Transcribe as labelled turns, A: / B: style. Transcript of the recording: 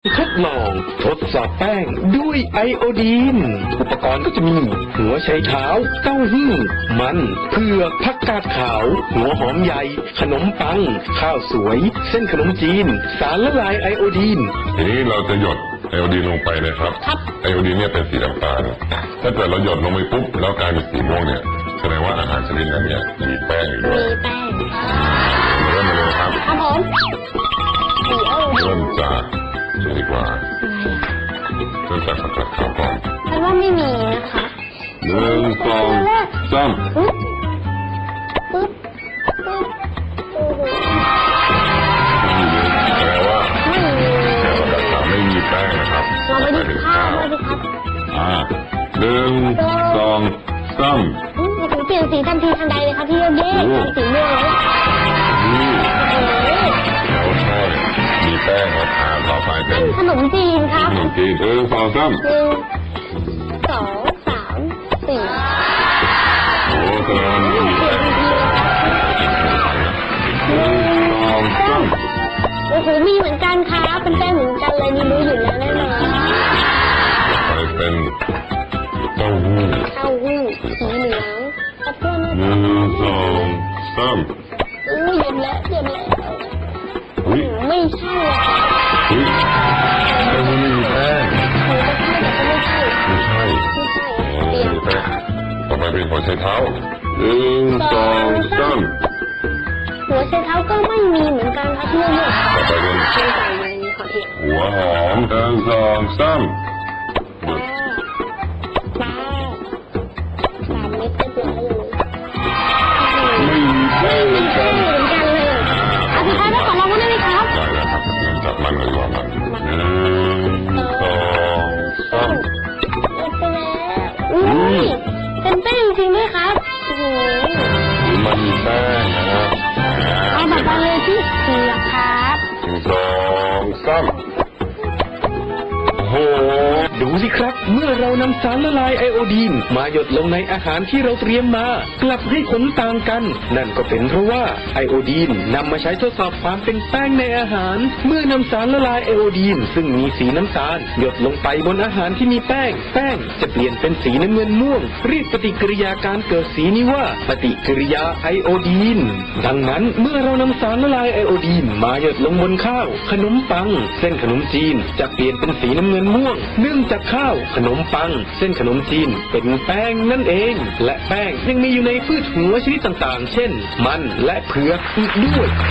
A: ทดลองทดสอบแป้งด้วยไอโอดีนอุปกรณ์ก็จะมีหัวไชเท้าเต้าหู้มันเผือกผักกาดขาวหัวหอมใหญ่ขนมปังข้าวสวยเส้นขนมจีนสารละลายไอโอดีน
B: ทีนี้เราจะหยดไอโอดีนลงไปนะครับไอโอดีนเนี่ยเป็นสีน้ำตาลถ้าเกิดเราหยดลงไปปุ๊บแล้วกลายเป็นสีม่วงเนี่ยแสดงว่าอาหารชนิดนั้นเนี่ยมีแป้งอยู่ด้วยเริ่มมาเลยครับ
C: ผม
B: เริ่มจากดีกว่าเริ่มจากผักกาดขาวก่อน
C: ฉันว่าไม่มีนะคะ
B: 1 2 3
C: ปึ๊บ
B: แปลว่าผักกาดขาวไม่มีแป้งนะครับ
C: เราไปดูข้าวด้วยครับ
B: 1 2 3
C: เปลี่ยนสีทันทีทันใดเลยครับพี่โยเย่เป็นสีม่วงแล้ว
B: ใช่มีแป้งครับต่อไปเป็น
C: ขนมจีนครับ
B: ขนมจีน1 2 3
C: 1 2 3 4
B: โอ้แสดงว่ามีแป้ง1 2 3
C: โอ้โหมีเหมือนกันครับเป็นแป้งเหมือนกันเลยนี่รู้อยู่แล้วแน่นอน
B: ต่อไปเป็นเต้าหู้
C: สีเหลืองกับเพื่อน
B: 1 2 3
C: เย็นแล้วไม่ใช่
B: เต้าหู้ไม่มีแป้ง
C: ไม่ใช่
B: แป้งต่อไปเป็นหัวไชเท้า1 2 3
C: หัวไชเท้าก็ไม่มีเหมือนกันครับพี่เนี่ย
B: ต่อไปเป็นหัวหอม1 2 3
C: 3 เม็ดก็เยอะเลย
B: ไม่มีแป้งเหมือนกัน
C: เลยสุดท้ายแล้วขอลองได้ไหมครับ
B: ได้แล้วครับเริ่มจากมันเลยว่ามัน1 2 3
C: เป็นแป้งจริงด้วยครับ
B: มันมีแป้งนะครับ
C: เอาแบบมาเลยที่เผือกครับ
B: 1 2 3โอ้
A: ดูสิครับเมื่อเรานำสารละลายไอโอดีนมาหยดลงในอาหารที่เราเตรียมมากลับให้ผลต่างกันนั่นก็เป็นเพราะว่าไอโอดีนนำมาใช้ทดสอบความเป็นแป้งในอาหารเมื่อนำสารละลายไอโอดีนซึ่งมีสีน้ำตาลหยดลงไปบนอาหารที่มีแป้งจะเปลี่ยนเป็นสีน้ำเงินม่วงเรียกปฏิกิริยาการเกิดสีนี้ว่าปฏิกิริยาไอโอดีนดังนั้นเมื่อเรานำสารละลายไอโอดีนมาหยดลงบนข้าวขนมปังเส้นขนมจีนจะเปลี่ยนเป็นสีน้ำเงินม่วงเนื่องจากข้าวขนมปังเส้นขนมจีนเป็นแป้งนั่นเองและแป้งยังมีอยู่ในพืชหัวชนิดต่างๆเช่นมันและเผือกอีกด้วย